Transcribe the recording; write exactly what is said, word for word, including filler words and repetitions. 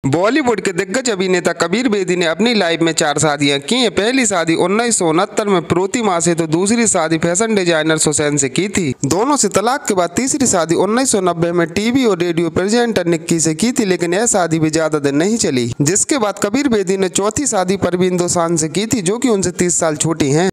बॉलीवुड के दिग्गज अभिनेता कबीर बेदी ने अपनी लाइफ में चार शादियां की हैं। पहली शादी उन्नीस सौ उनहत्तर में प्रोति माँ से तो दूसरी शादी फैशन डिजाइनर सुसैन से की थी। दोनों से तलाक के बाद तीसरी शादी उन्नीस सौ नब्बे में टीवी और रेडियो प्रेजेंटर निक्की से की थी, लेकिन यह शादी भी ज्यादा दिन नहीं चली। जिसके बाद कबीर बेदी ने चौथी शादी परवीन दोसांझ से की थी, जो कि उनसे तीस साल छोटी हैं।